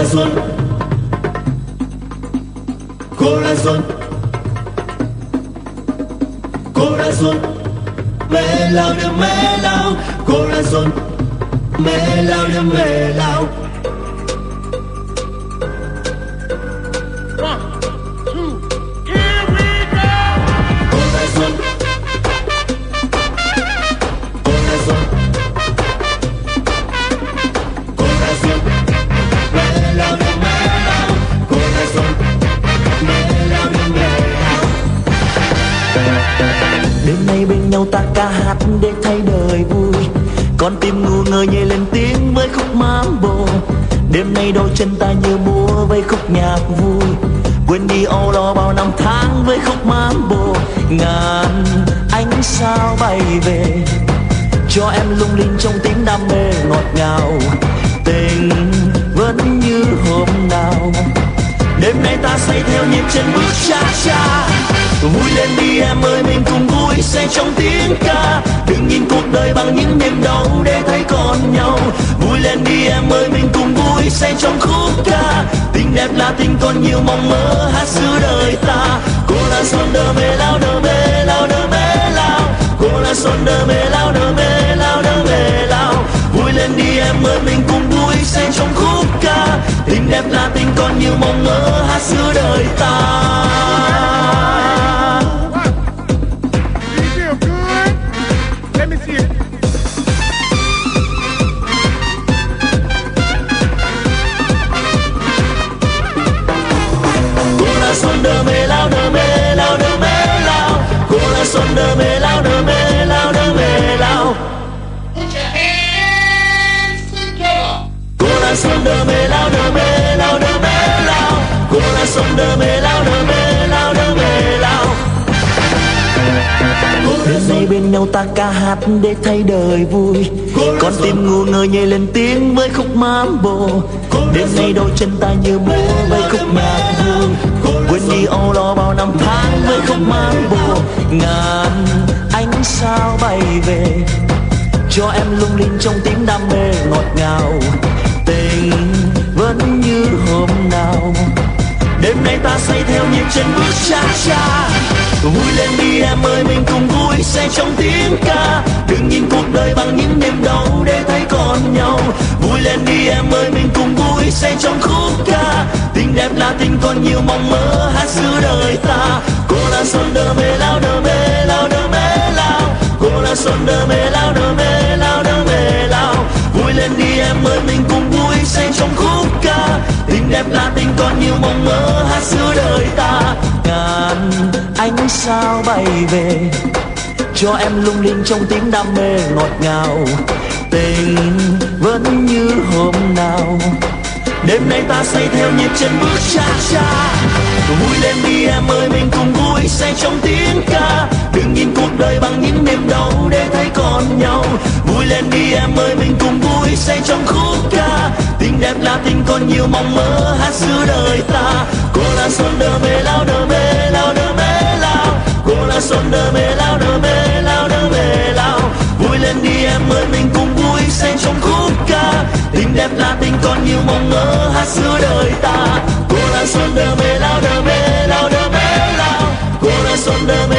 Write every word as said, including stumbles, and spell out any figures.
Corazón, corazón, corazón, melao, melao, corazón, melao, melao. Ta ca hát để thay đời vui, con tim ngu ngơ nhảy lên tiếng với khúc mambo. Đêm nay đôi chân ta như múa với khúc nhạc vui, quên đi âu lo bao năm tháng với khúc mambo. Ngàn ánh sao bay về cho em lung linh trong tiếng đam mê ngọt ngào. Tình vẫn như hôm nào, đêm nay ta say theo nhịp chân bước cha cha. Vui lên đi em ơi, mình cùng vui say trong tiếng ca. Đừng nhìn cuộc đời bằng những niềm đau để thấy còn nhau. Vui lên đi em ơi, mình cùng vui say trong khúc ca. Tình đẹp là tình còn nhiều mong mơ hát giữa đời ta. Corazón de melao, de melao, de melao. Corazón de melao, de melao, de melao. Vui lên đi em ơi, mình cùng vui say trong khúc ca. Tình đẹp là tình còn nhiều mong mơ hát giữa đời ta. Corazón de melao, de melao, de melao. Corazón de melao, de melao, de melao. Put your hands together. Corazón de melao, de melao, de melao. Corazón de melao, de melao, de melao. Đêm nay bên nhau ta ca hát để thay đời vui, con tim ngu ngơ nhảy lên tiếng với khúc mambo. Đêm nay đôi chân ta như múa với khúc nhạc vui, quên đi âu lo bao năm tháng với khúc mambo. Ngàn ánh sao bay về cho em lung linh trong tiếng đam mê ngọt ngào. Tình vẫn như hôm nào, đêm nay ta say theo nhịp chân bước cha cha. Vui lên đi em ơi, mình cùng vui say trong tiếng ca. Đừng nhìn cuộc đời bằng những niềm đau để thấy còn nhau. Vui lên đi em ơi, mình cùng vui say trong khúc ca. Tình đẹp là tình còn nhiều mong mơ hát giữa đời ta. Corazón de melao, de melao, de melao. Corazón de melao, de melao, de melao. Vui lên đi em ơi, mình cùng vui say trong khúc ca. Tình đẹp là tình còn nhiều mong mơ hát giữa đời ta. Ngàn ánh sao bay về cho em lung linh trong tiếng đam mê ngọt ngào. Tình vẫn như hôm nào, đêm nay ta say theo nhịp chân bước cha cha. Vui lên đi em ơi, mình cùng vui say trong tiếng ca. Đừng nhìn cuộc đời bằng những niềm đau để thấy còn nhau. Vui lên đi em ơi, mình cùng vui say trong khúc ca. Tình đẹp là tình còn nhiều mong mơ hát giữa đời ta. Corazón de melao, de melao, de melao. Corazón de melao, de melao, de melao. Vui lên đi em ơi, mình cùng vui say trong khúc ca. Tình đẹp là tình còn nhiều mong mơ hát giữa đời ta. Corazón de melao, de melao, de melao. Corazón de melao.